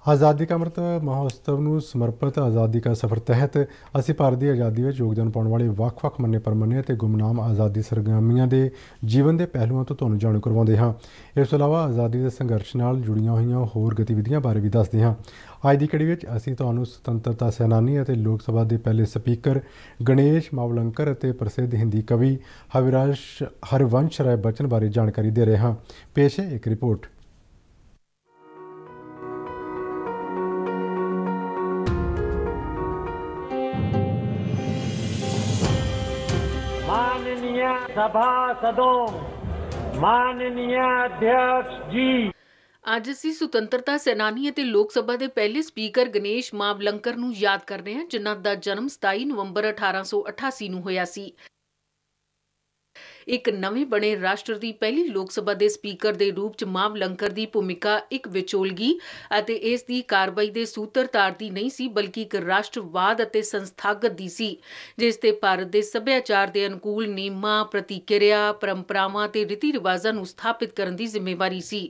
आज़ादी का अमृत महोत्सव ਨੂੰ ਸਮਰਪਿਤ ਆਜ਼ਾਦੀ का सफ़र तहत ਅਸੀਂ ਭਾਰਤ ਦੀ ਆਜ਼ਾਦੀ ਵਿੱਚ ਯੋਗਦਾਨ ਪਾਉਣ ਵਾਲੇ ਵੱਖ-ਵੱਖ ਮੰਨੇ ਪਰਮੰਨੇ ਅਤੇ ਗੁੰਮਨਾਮ ਆਜ਼ਾਦੀ ਸਰਗਰਮੀਆਂ ਦੇ ਜੀਵਨ ਦੇ ਪਹਿਲੂਆਂ ਤੋਂ ਤੁਹਾਨੂੰ ਜਾਣੂ ਕਰਵਾਉਂਦੇ ਹਾਂ। ਇਸ ਤੋਂ ਇਲਾਵਾ ਆਜ਼ਾਦੀ ਦੇ ਸੰਘਰਸ਼ ਨਾਲ ਜੁੜੀਆਂ ਹੋਈਆਂ ਹੋਰ ਗਤੀਵਿਧੀਆਂ ਬਾਰੇ ਵੀ ਦੱਸਦੇ ਹਾਂ। ਅੱਜ ਦੀ ਕੜੀ ਵਿੱਚ ਅਸੀਂ ਤੁਹਾਨੂੰ ਸੁਤੰਤਰਤਾ ਸੈਨਾਨੀ ਅਤੇ ਲੋਕ ਸਭਾ ਦੇ ਪਹਿਲੇ ਸਪੀਕਰ ਗਣੇਸ਼ ਮਾਵਲੰਕਰ ਅਤੇ ਪ੍ਰਸਿੱਧ ਹਿੰਦੀ ਕਵੀ ਹਰਿਵੰਸ਼ ਰਾਏ ਬच्चन ਬਾਰੇ ਜਾਣਕਾਰੀ ਦੇ ਰਹੇ ਹਾਂ। ਪੇਸ਼ ਹੈ ਇੱਕ ਰਿਪੋर्ट। माननीय सभासदों, माननीय अध्यक्ष जी। ਅੱਜ ਅਸੀਂ ਸੁਤੰਤਰਤਾ ਸੈਨਾਨੀ ਅਤੇ ਲੋਕ ਸਭਾ ਦੇ ਪਹਿਲੇ ਸਪੀਕਰ ਗਣੇਸ਼ ਮਾਵਲੰਕਰ ਨੂੰ ਯਾਦ ਕਰਦੇ ਹਾਂ, ਜਿਨ੍ਹਾਂ ਦਾ ਜਨਮ 27 ਨਵੰਬਰ 1888 ਨੂੰ ਹੋਇਆ ਸੀ। ਇੱਕ ਨਵੇਂ ਬਣੇ ਰਾਸ਼ਟਰ ਦੀ ਪਹਿਲੀ ਲੋਕ ਸਭਾ ਦੇ ਸਪੀਕਰ ਦੇ ਰੂਪ 'ਚ ਮਾਵਲੰਕਰ ਦੀ ਭੂਮਿਕਾ ਇੱਕ ਵਿਚੋਲਗੀ ਅਤੇ ਇਸ ਦੀ ਕਾਰਵਾਈ ਦੇ ਸੂਤਰਧਾਰ ਦੀ ਨਹੀਂ ਸੀ, ਬਲਕਿ ਇੱਕ ਰਾਸ਼ਟਰਵਾਦ ਅਤੇ ਸੰਸਥਾਗਤ ਦੀ ਸੀ, ਜਿਸ ਤੇ ਭਾਰਤ ਦੇ ਸੱਭਿਆਚਾਰ ਦੇ ਅਨੁਕੂਲ ਨਿਯਮਾਂ, ਪ੍ਰਤੀਕਿਰਿਆ, ਪਰੰਪਰਾਵਾਂ ਤੇ ਰੀਤੀ ਰਿਵਾਜ਼ਾਂ ਨੂੰ ਸਥਾਪਿਤ ਕਰਨ ਦੀ ਜ਼ਿੰਮੇਵਾਰੀ ਸੀ।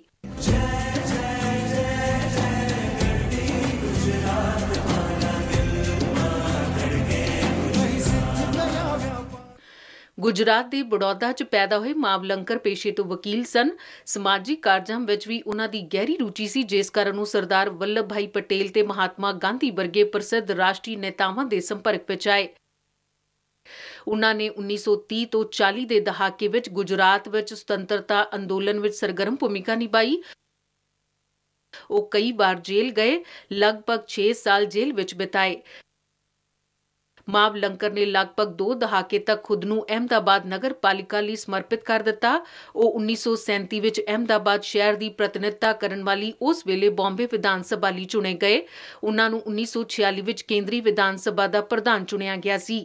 ਗੁਜਰਾਤ ਦੇ ਬੜੌਦਾ 'ਚ ਪੈਦਾ ਹੋਏ ਮਾਵਲੰਕਰ ਪੇਸ਼ੇ ਤੋਂ ਵਕੀਲ ਸਨ। ਸਮਾਜਿਕ ਕਾਰਜਾਂ ਵਿੱਚ ਵੀ ਉਹਨਾਂ ਦੀ ਗਹਿਰੀ ਰੁਚੀ ਸੀ, ਜਿਸ ਕਾਰਨ ਉਹ ਸਰਦਾਰ ਵੱਲਭ ਭਾਈ ਪਟੇਲ ਤੇ ਮਹਾਤਮਾ ਗਾਂਧੀ ਵਰਗੇ ਪ੍ਰਸਿੱਧ ਰਾਸ਼ਟਰੀ ਨੇਤਾਵਾਂ ਦੇ ਸੰਪਰਕ ਵਿੱਚ ਆਏ। ਉਹਨਾਂ ਨੇ 1930 ਤੋਂ 40 ਦੇ ਦਹਾਕੇ ਵਿੱਚ ਗੁਜਰਾਤ ਵਿੱਚ ਸੁਤੰਤਰਤਾ ਅੰਦੋਲਨ ਵਿੱਚ ਸਰਗਰਮ ਭੂਮਿਕਾ ਨਿਭਾਈ। ਉਹ ਕਈ ਵਾਰ ਜੇਲ੍ਹ ਗਏ, ਲਗਭਗ 6 ਸਾਲ ਜੇਲ੍ਹ ਵਿੱਚ ਬਿਤਾਏ। ਮਾਵਲੰਕਰ ਨੇ ਲਗਭਗ 2 ਦਹਾਕੇ ਤੱਕ ਖੁਦ ਨੂੰ ਅਹਿਮਦਾਬਾਦ ਨਗਰ ਪਾਲਿਕਾ ਲਈ ਸਮਰਪਿਤ ਕਰ ਦਿੱਤਾ। ਉਹ 1937 ਵਿੱਚ ਅਹਿਮਦਾਬਾਦ ਸ਼ਹਿਰ ਦੀ ਪ੍ਰਤੀਨਿਧਤਾ ਕਰਨ ਵਾਲੀ ਉਸ ਵੇਲੇ ਬੰਬੇ ਵਿਧਾਨ ਸਭਾ ਲਈ ਚੁਣੇ ਗਏ। ਉਹਨਾਂ ਨੂੰ 1946 ਵਿੱਚ ਕੇਂਦਰੀ ਵਿਧਾਨ ਸਭਾ ਦਾ ਪ੍ਰਧਾਨ ਚੁਣਿਆ ਗਿਆ ਸੀ।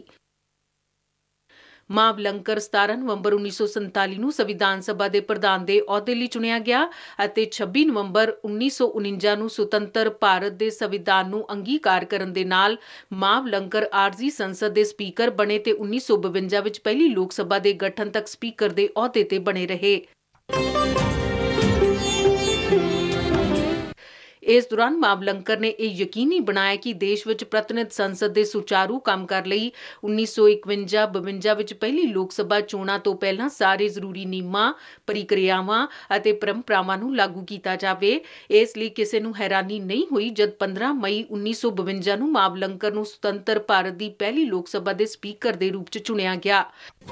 ਮਾਵਲੰਕਰ 17 ਨਵੰਬਰ 1947 ਨੂੰ ਸੰਵਿਧਾਨ ਸਭਾ ਦੇ ਪ੍ਰਧਾਨ ਦੇ ਅਹੁਦੇ ਲਈ ਚੁਣਿਆ ਗਿਆ ਅਤੇ 26 ਨਵੰਬਰ 1949 ਨੂੰ ਸੁਤੰਤਰ ਭਾਰਤ ਦੇ ਸੰਵਿਧਾਨ ਨੂੰ ਅੰਗੀਕਾਰ ਕਰਨ ਦੇ ਨਾਲ ਮਾਵਲੰਕਰ ਆਰਜ਼ੀ ਸੰਸਦ ਦੇ ਸਪੀਕਰ ਬਣੇ ਤੇ 1952 ਵਿੱਚ ਪਹਿਲੀ ਲੋਕ ਸਭਾ ਦੇ ਗਠਨ ਤੱਕ ਸਪੀਕਰ ਦੇ ਅਹੁਦੇ ਤੇ ਬਣੇ ਰਹੇ। ਇਸ ਦੌਰਾਨ ਮਾਵਲੰਕਰ ਨੇ ਇਹ ਯਕੀਨੀ ਬਣਾਇਆ ਕਿ ਦੇਸ਼ ਵਿੱਚ ਪ੍ਰਤੀਨਿਧ ਸੰਸਦ ਦੇ ਸੁਚਾਰੂ ਕੰਮ ਕਰ ਲਈ 1951-52 ਵਿੱਚ ਪਹਿਲੀ ਲੋਕ ਸਭਾ ਚੋਣਾਂ ਤੋਂ ਪਹਿਲਾਂ ਸਾਰੇ ਜ਼ਰੂਰੀ ਨਿਯਮਾਂ, ਪ੍ਰਕਿਰਿਆਵਾਂ ਅਤੇ ਪਰੰਪਰਾਵਾਂ ਨੂੰ ਲਾਗੂ ਕੀਤਾ ਜਾਵੇ। ਇਸ ਲਈ ਕਿਸੇ ਨੂੰ ਹੈਰਾਨੀ ਨਹੀਂ ਹੋਈ ਜਦ 15 ਮਈ 1952 ਨੂੰ ਮਾਵਲੰਕਰ ਨੂੰ ਸੁਤੰਤਰ ਭਾਰਤ ਦੀ ਪਹਿਲੀ ਲੋਕ ਸਭਾ ਦੇ ਸਪੀਕਰ ਦੇ ਰੂਪ 'ਚ ਚੁਣਿਆ ਗਿਆ।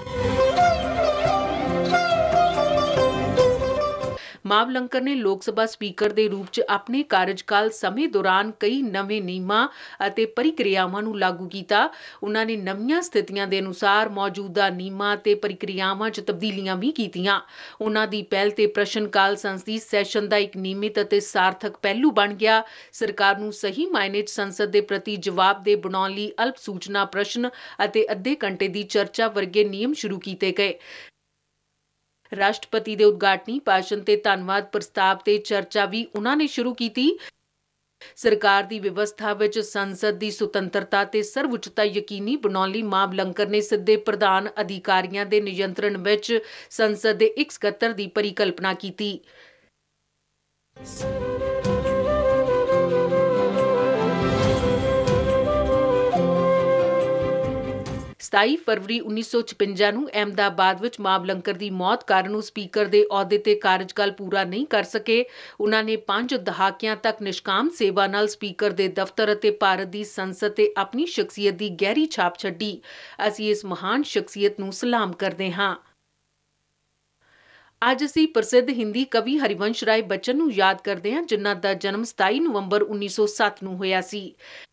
ਮਾਵਲੰਕਰ ਨੇ ਲੋਕ ਸਭਾ ਸਪੀਕਰ ਦੇ ਰੂਪ 'ਚ ਆਪਣੇ ਕਾਰਜਕਾਲ ਸਮੇਂ ਦੌਰਾਨ ਕਈ ਨਵੇਂ ਨਿਯਮਾਂ ਅਤੇ ਪ੍ਰਕਿਰਿਆਵਾਂ ਨੂੰ ਲਾਗੂ ਕੀਤਾ। ਉਹਨਾਂ ਨੇ ਨਵੀਆਂ ਸਥਿਤੀਆਂ ਦੇ ਅਨੁਸਾਰ ਮੌਜੂਦਾ ਨਿਯਮਾਂ ਤੇ ਪ੍ਰਕਿਰਿਆਵਾਂ 'ਚ ਤਬਦੀਲੀਆਂ ਵੀ ਕੀਤੀਆਂ। ਉਹਨਾਂ ਦੀ ਪਹਿਲ ਤੇ ਪ੍ਰਸ਼ਨ ਕਾਲ ਸੰਸਦੀ ਸੈਸ਼ਨ ਦਾ ਇੱਕ ਨਿਯਮਿਤ ਅਤੇ ਸਾਰਥਕ ਪਹਿਲੂ ਬਣ ਗਿਆ। ਸਰਕਾਰ ਨੂੰ ਸਹੀ ਮਾਇਨੇ 'ਚ ਸੰਸਦ ਦੇ ਪ੍ਰਤੀ ਜਵਾਬਦੇਹ ਬਣਾਉਣ ਲਈ ਅਲਪ ਸੂਚਨਾ ਪ੍ਰਸ਼ਨ ਅਤੇ ਅੱਧੇ ਘੰਟੇ ਦੀ ਚਰਚਾ ਵਰਗੇ ਨਿਯਮ ਸ਼ੁਰੂ ਕੀਤੇ ਗਏ। ਰਾਸ਼ਟਰਪਤੀ ਦੇ ਉਦਘਾਟਨੀ ਭਾਸ਼ਣ ਤੇ ਧੰਨਵਾਦ ਪ੍ਰਸਤਾਵ ਤੇ ਚਰਚਾ ਵੀ ਉਹਨਾਂ ਨੇ ਸ਼ੁਰੂ ਕੀਤੀ। ਸਰਕਾਰ ਦੀ ਵਿਵਸਥਾ ਵਿੱਚ ਸੰਸਦ ਦੀ ਸੁਤੰਤਰਤਾ ਤੇ ਸਰਵਉੱਚਤਾ ਯਕੀਨੀ ਬਣਾਉਣ ਲਈ ਮਾਵਲੰਕਰ ਨੇ ਸਿੱਧੇ ਪ੍ਰਧਾਨ ਅਧਿਕਾਰੀਆਂ ਦੇ ਨਿਯੰਤਰਣ ਵਿੱਚ ਸੰਸਦ ਦੇ ਇੱਕ ਸਕੱਤਰ ਦੀ ਪਰਿਕਲਪਨਾ ਕੀਤੀ। 27 ਫਰਵਰੀ 1956 ਨੂੰ ਅਹਿਮਦਾਬਾਦ ਵਿੱਚ ਮਾਵਲੰਕਰ ਦੀ ਮੌਤ ਕਾਰਨ ਉਹ ਸਪੀਕਰ ਦੇ ਅਹੁਦੇ ਤੇ ਕਾਰਜਕਾਲ ਪੂਰਾ ਨਹੀਂ ਕਰ ਸਕੇ। ਉਹਨਾਂ ਨੇ 5 ਦਹਾਕਿਆਂ ਤੱਕ ਨਿਸ਼ਕਾਮ ਸੇਵਾ ਨਾਲ ਸਪੀਕਰ ਦੇ ਦਫ਼ਤਰ ਅਤੇ ਭਾਰਤ ਦੀ ਸੰਸਦ ਤੇ ਆਪਣੀ ਸ਼ਖਸੀਅਤ ਦੀ ਗਹਿਰੀ ਛਾਪ ਛੱਡੀ। ਅਸੀਂ ਇਸ ਮਹਾਨ ਸ਼ਖਸੀਅਤ ਨੂੰ ਸਲਾਮ ਕਰਦੇ ਹਾਂ। ਅੱਜ ਅਸੀਂ ਪ੍ਰਸਿੱਧ ਹਿੰਦੀ ਕਵੀ ਹਰਿਵੰਸ਼ ਰਾਏ ਬੱਚਨ ਨੂੰ ਯਾਦ ਕਰਦੇ ਹਾਂ, ਜਿਨ੍ਹਾਂ ਦਾ ਜਨਮ 27 ਨਵੰਬਰ 1907 ਨੂੰ ਹੋਇਆ ਸੀ।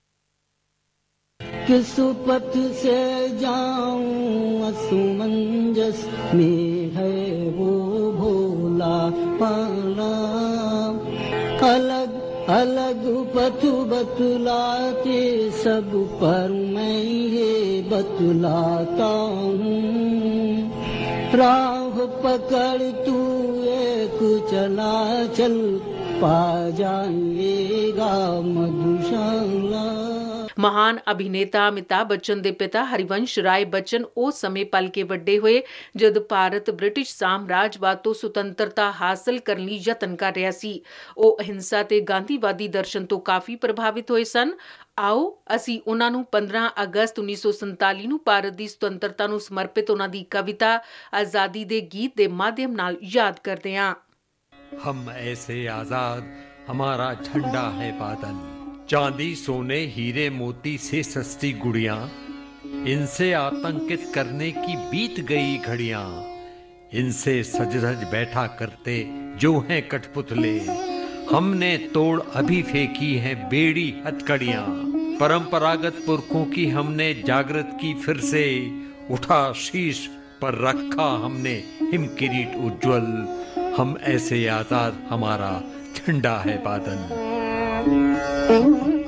किस पथ से जाऊं असुमंजस में है वो भोला पाला, अलग अलग पथ बतलाते सब पर मैं ये बतलाता हूँ। राह पकड़ तू एक चला चल पा जाएगा मधुशाला। महान अभिनेता अमिताभ बच्चन ਦੇ ਪਿਤਾ ਹਰਿਵੰਸ਼ ਰਾਏ ਬੱਚਨ ਉਸ ਸਮੇਂ ਪਲ ਕੇ ਵੱਡੇ ਹੋਏ ਜਦ ਭਾਰਤ ਬ੍ਰਿਟਿਸ਼ ਸਾਮਰਾਜਵਾਦ ਤੋਂ ਸੁਤੰਤਰਤਾ ਹਾਸਲ ਕਰਨ ਲਈ ਯਤਨ ਕਰ ਰਿਹਾ ਸੀ। ਉਹ ਅਹਿੰਸਾ ਤੇ ਗਾਂਧੀਵਾਦੀ ਦਰਸ਼ਨ ਤੋਂ ਕਾਫੀ ਪ੍ਰਭਾਵਿਤ ਹੋਏ ਸਨ। ਆਓ ਅਸੀਂ ਉਹਨਾਂ ਨੂੰ 15 ਅਗਸਤ 1947 ਨੂੰ ਭਾਰਤ ਦੀ ਸੁਤੰਤਰਤਾ ਨੂੰ ਸਮਰਪਿਤ ਉਹਨਾਂ ਦੀ ਕਵਿਤਾ ਆਜ਼ਾਦੀ ਦੇ ਗੀਤ ਦੇ ਮਾਧਿਅਮ ਨਾਲ ਯਾਦ ਕਰਦੇ ਹਾਂ। हम ऐसे आजाद, हमारा झंडा है बादल, चांदी सोने हीरे मोती से सस्ती गुड़ियां, इनसे आतंकित करने की बीत गई घड़ियां, इनसे सज धज बैठा करते जो हैं कठपुतले, हमने तोड़ अभी फेंकी है बेड़ी हथकड़ियां, परंपरागत पुरखों की हमने जागृत की फिर से, उठा शीश पर रखा हमने हिम किरीट उज्ज्वल, हम ऐसे आजाद, हमारा झंडा है बादल।